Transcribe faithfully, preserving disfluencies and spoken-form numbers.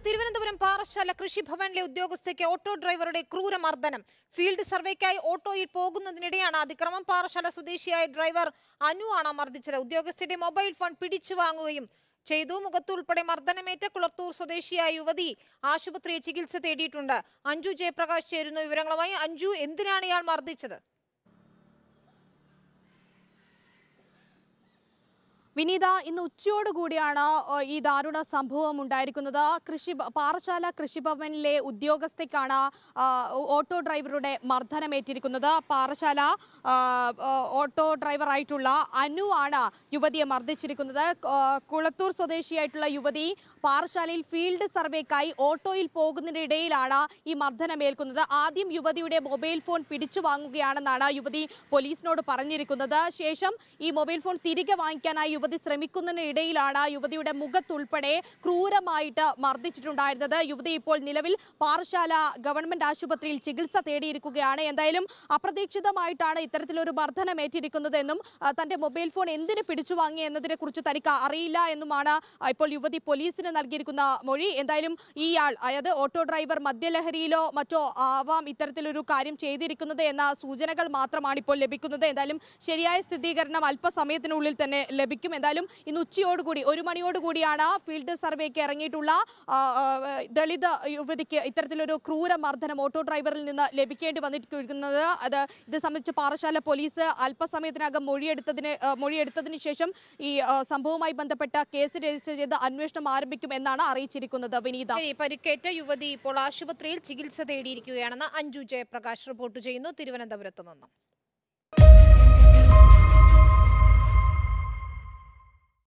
തിരുവനന്തപുരം പാറശാല കൃഷിഭവനിലെ ഉദ്യോഗസ്ഥയ്ക്ക് ഓട്ടോ ഡ്രൈവറുടെ ക്രൂരമർദ്ദനം. ഫീൽഡ് സർവേക്കായി ഓട്ടോയിൽ പോകുന്നതിനിടെയാണ് അതിക്രമം. പാറശാല സ്വദേശിയായ ഡ്രൈവർ അനു ആണ് മർദ്ദിച്ചത്. ഉദ്യോഗസ്ഥയുടെ മൊബൈൽ ഫോൺ പിടിച്ചു വാങ്ങുകയും ചെയ്തു. മുഖത്തുൾപ്പെടെ മർദ്ദനമേറ്റ കുളത്തൂർ സ്വദേശിയായ യുവതി ആശുപത്രിയിൽ ചികിത്സ തേടിയിട്ടുണ്ട്. അഞ്ജു ജയപ്രകാശ് ചേരുന്നു വിവരങ്ങളുമായി. അഞ്ജു, എന്തിനാണ് ഇയാൾ മർദ്ദിച്ചത്? വിനീത, ഇന്ന് ഉച്ചയോടുകൂടിയാണ് ഈ ദാരുണ സംഭവം ഉണ്ടായിരിക്കുന്നത്. കൃഷി പാറശാല കൃഷിഭവനിലെ ഉദ്യോഗസ്ഥയ്ക്കാണ് ഓട്ടോ ഡ്രൈവറുടെ മർദ്ദനമേറ്റിരിക്കുന്നത്. പാറശാല ഓട്ടോ ഡ്രൈവറായിട്ടുള്ള അനു ആണ് യുവതിയെ മർദ്ദിച്ചിരിക്കുന്നത്. കുളത്തൂർ സ്വദേശിയായിട്ടുള്ള യുവതി പാറശാലയിൽ ഫീൽഡ് സർവേക്കായി ഓട്ടോയിൽ പോകുന്നതിനിടയിലാണ് ഈ മർദ്ദനമേൽക്കുന്നത്. ആദ്യം യുവതിയുടെ മൊബൈൽ ഫോൺ പിടിച്ചു വാങ്ങുകയാണെന്നാണ് യുവതി പോലീസിനോട് പറഞ്ഞിരിക്കുന്നത്. ശേഷം ഈ മൊബൈൽ ഫോൺ തിരികെ വാങ്ങിക്കാനായി യുവതി ശ്രമിക്കുന്നതിനിടയിലാണ് യുവതിയുടെ മുഖത്തുൾപ്പെടെ ക്രൂരമായിട്ട് മർദ്ദിച്ചിട്ടുണ്ടായിരുന്നത്. യുവതി ഇപ്പോൾ നിലവിൽ പാറശാല ഗവൺമെന്റ് ആശുപത്രിയിൽ ചികിത്സ തേടിയിരിക്കുകയാണ്. എന്തായാലും അപ്രതീക്ഷിതമായിട്ടാണ് ഇത്തരത്തിലൊരു മർദ്ദനമേറ്റിരിക്കുന്നത് എന്നും തന്റെ മൊബൈൽ ഫോൺ എന്തിന് പിടിച്ചു വാങ്ങി എന്നതിനെ കുറിച്ച് തനിക്ക് അറിയില്ല എന്നുമാണ് ഇപ്പോൾ യുവതി പോലീസിന് നൽകിയിരിക്കുന്ന മൊഴി. എന്തായാലും ഇയാൾ, അതായത് ഓട്ടോ ഡ്രൈവർ മദ്യലഹരിയിലോ മറ്റോ ആവാം ഇത്തരത്തിലൊരു കാര്യം ചെയ്തിരിക്കുന്നത് എന്ന സൂചനകൾ മാത്രമാണ് ഇപ്പോൾ ലഭിക്കുന്നത്. എന്തായാലും ശരിയായ സ്ഥിരീകരണം അല്പസമയത്തിനുള്ളിൽ തന്നെ ലഭിക്കും. എന്തായാലും ഇന്ന് ഉച്ചയോടുകൂടി ഒരു മണിയോടുകൂടിയാണ് ഫീൽഡ് സർവേക്ക് ഇറങ്ങിയിട്ടുള്ള ദളിത് യുവതിക്ക് ഇത്തരത്തിലൊരു ക്രൂരമർദ്ദനം ഓട്ടോ ഡ്രൈവറിൽ നിന്ന് ലഭിക്കേണ്ടി വന്നിരിക്കുന്നത്. അത് ഇത് സംബന്ധിച്ച് പാറശാല പോലീസ് അല്പസമയത്തിനകം മൊഴിയെടുത്തതിന് മൊഴിയെടുത്തതിന് ശേഷം ഈ സംഭവവുമായി ബന്ധപ്പെട്ട കേസ് രജിസ്റ്റർ ചെയ്ത് അന്വേഷണം ആരംഭിക്കും എന്നാണ് അറിയിച്ചിരിക്കുന്നത്. വിനീത, പരിക്കേറ്റ യുവതി ഇപ്പോൾ ആശുപത്രിയിൽ ചികിത്സ തേടിയിരിക്കുകയാണെന്ന് അഞ്ജു ജയപ്രകാശ് റിപ്പോർട്ട് ചെയ്യുന്നു തിരുവനന്തപുരത്ത് നിന്നും.